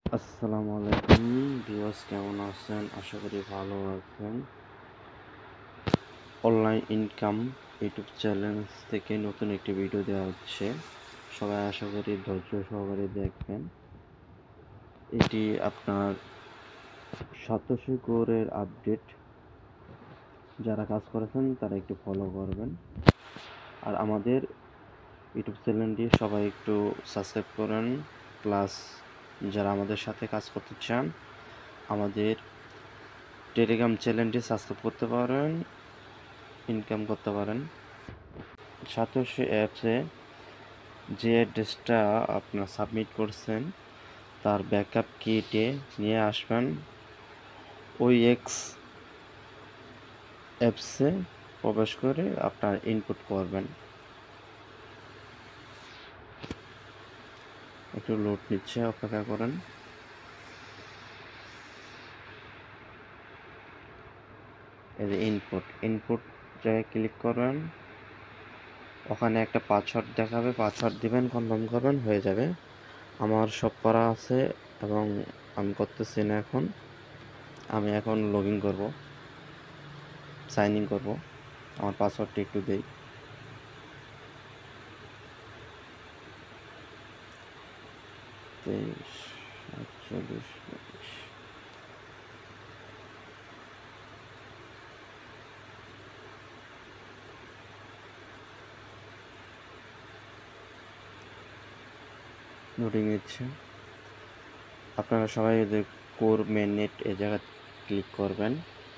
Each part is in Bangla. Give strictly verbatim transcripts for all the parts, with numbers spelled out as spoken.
আসসালামু আলাইকুম ভিউয়ার্স, কেমন আছেন? আশা করি ভালো আছেন। অনলাইন ইনকাম ইউটিউব চ্যানেল থেকে নতুন একটি ভিডিও দেওয়া হচ্ছে। সবাই আশা করি ধৈর্য সহকারে দেখবেন। এটি আপনার সাতোশি কোরের আপডেট। যারা কাজ করেছেন তারা একটু ফলো করবেন। আর আমাদের ইউটিউব চ্যানেলটি সবাই একটু সাবস্ক্রাইব করেন। প্লাস যারা আমাদের সাথে কাজ করতে চান আমাদের টেলিগ্রাম চ্যানেলটি সাবস্ক্রাইব করতে পারেন, ইনকাম করতে পারেন। সাতোশি অ্যাপসে যে অ্যাড্রেসটা আপনার সাবমিট করছেন তার ব্যাকআপ কিটে নিয়ে আসবেন। ওই এক্স অ্যাপসে প্রবেশ করে আপনার ইনপুট করবেন। একটু লোড নিচ্ছে, অপেক্ষা করেন। এই যে ইনপুট ইনপুট জায়গায় ক্লিক করবেন। ওখানে একটা পাসওয়ার্ড দেখাবে, পাসওয়ার্ড দিবেন, কনফার্ম করবেন, হয়ে যাবে। আমার সব করা আছে এবং আমি করতেছি না এখন। আমি এখন লগ ইন করবো, সাইন ইন করবো। আমার পাসওয়ার্ডটি একটু দেই। তেইশ সাতচল্লিশ পঁচিশ। লোডিং নিচ্ছে। আপনারা সবাই এদের কোর মেননেট এ জায়গা ক্লিক করবেন।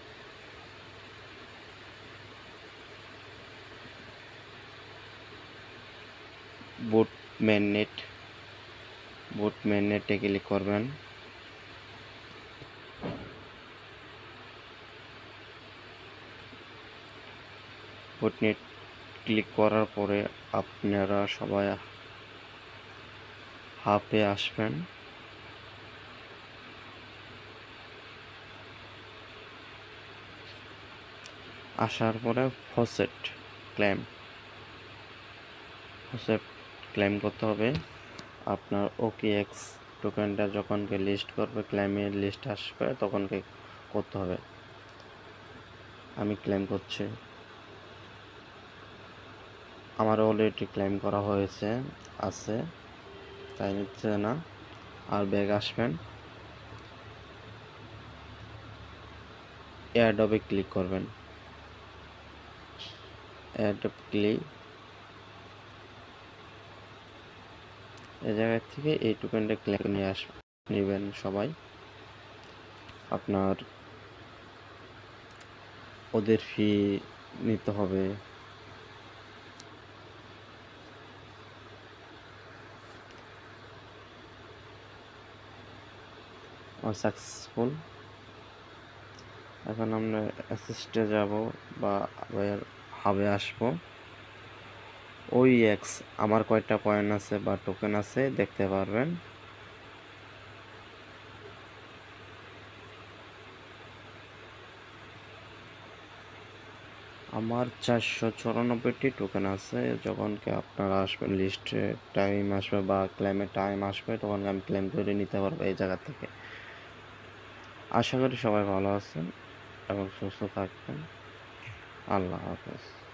বুট মেননেট বুট মেননেটে ক্লিক করবেন। বুটনেট ক্লিক করার পরে আপনারা সবাই হাফে আসবেন। আসার পরে ফসেট ক্লেম ফসেট ক্লেম করতে হবে। আপনার ওকে এক্স টোকেনটা যখনকে লিস্ট করবে, ক্লেমের লিস্ট আসবে তখনকে করতে হবে। আমি ক্লেম করছি। আমার অলরেডি ক্লেম করা হয়েছে আছে, তাই নিচ্ছে না। আর ব্যাগ আসবেন, এয়ারড্রপে ক্লিক করবেন। এয়ারড্রপ ক্লিক এই জায়গা থেকে এই টোকেনটা ক্লেম নিয়ে আস নেবেন সবাই। আপনার ওদের ফি নিতে হবে। সাকসেসফুল। এখন আমরা অ্যাসিস্টে যাব বা হাবে আসবো। ওই এক্স আমার কয়টা পয়েন্ট আছে বা টোকেন আছে দেখতে পারবেন। আমার চারশো চুরানব্বইটি টোকেন আছে। যখন কি আপনারা আসবেন, লিস্টে টাইম আসবে বা ক্লেমের টাইম আসবে, তখন আমি ক্লেম করে নিতে পারবো এই জায়গা থেকে। আশা করি সবাই ভালো আছেন এবং সুস্থ থাকবেন। আল্লাহ হাফেজ।